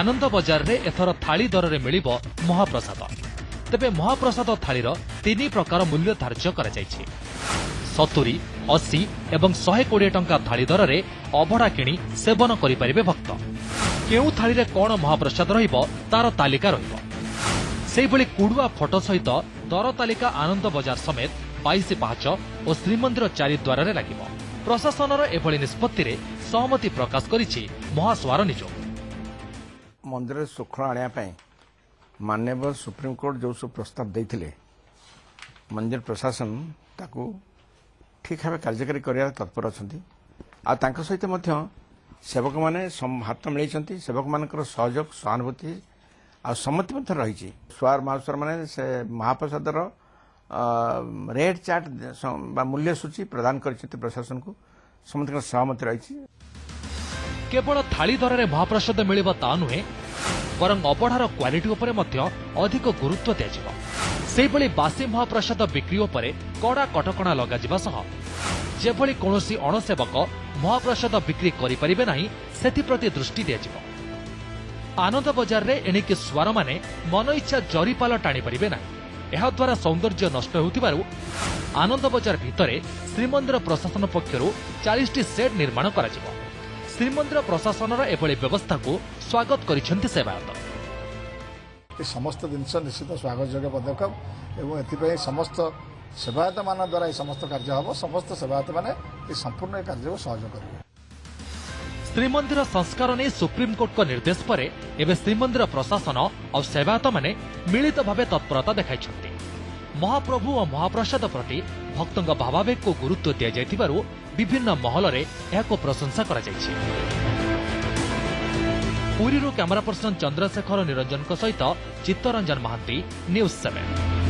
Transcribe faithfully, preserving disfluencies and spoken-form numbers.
आनंद बजार रे एथर थाली दर रे मिलिबो महाप्रसाद। तेबे महाप्रसाद थालीर तीन प्रकार मूल्य धार्य करा जायछि। सत्तरी, अस्सी एवं शहे कोड़े टंका थाली दर रे अभड़ा किणी सेवन करि परिबे भक्त। केउ थाली रे कोन महाप्रसाद रहिबो तार तालिका रहिबो। सेहि भली कुडुआ फोटो सहित दर तालिका आनंद बजार समेत बाईस पाहाच और श्रीमंदिर चारिद्वार रे लागिबो। प्रशासनर एभली निष्पत्ति रे सहमति प्रकाश करिछि महास्वार निजोग। मंदिर सुखळ आनिया पई माननीय सुप्रीम कोर्ट जो सब प्रस्ताव देथिले मंदिर प्रशासन ताकू ठीक भाव कार्यकारी करिया तत्पर अछंती। आ तांका सहित मध्य सेवक माने हाथ मिलैछंती। सेवक मानकर सहयोग सहानुभूति आ सम्मति मध्य रहिछि। स्वार महास्वार माने से महाप्रसादर रेट चार्ट बा मूल्य सूची प्रदान करिछंती। प्रशासन को समस्त सहमति रहिछि। केवल थाली दर रे महाप्रसाद मिलिबा ता नुहे, बरं अबढ़ार क्वालिटी उपरे मध्य अधिक गुरुत्व दियाजिबो। सेहिभଳି बासी महाप्रसाद बिक्री उपरे कड़ा कटकणा लगाजिबा सह जेभଳି कोनोसी अणसेवक महाप्रसाद बिक्री करि परिबे नाही सेथिप्रति दृष्टि दियाजिबो। आनंद बजार रे एणिके स्वार माने मन इच्छा जरीपाल टाणी परिबे नाही। एहा द्वारा सौंदर्य नष्ट होउथिबारु आनंद बजार भितरे श्रीमंदिर प्रशासन पक्षरु चालीस टी सेट निर्माण कराजिबो। श्रीमंदिर प्रशासनर एभଳି व्यवस्था को स्वागत करिसेंति सेवायत। समस्त जिनस निश्चित स्वागत योग्य पदक्षेप एवं एथिपई समस्त सेवायत मान द्वारा ये समस्त कार्य हम समस्त सेवायत माने संपूर्ण कार्य को सहयोग करेंगे। श्रीमंदिर संस्कार ने सुप्रीम कोर्ट को निर्देश पर एवं श्रीमंदिर प्रशासन और सेवायत माने मिलित भावे तत्परता देखाइछंती। महाप्रभु और महाप्रसाद प्रति भक्तों भावावेग को गुरुत्व दिया जायथिबारु विभिन्न महल रे एहाको प्रशंसा करा जायछि। पुरीरू कैमरा पर्सन चंद्रशेखर निरंजन सहित चित्तरंजन महांती, न्यूज सेवन।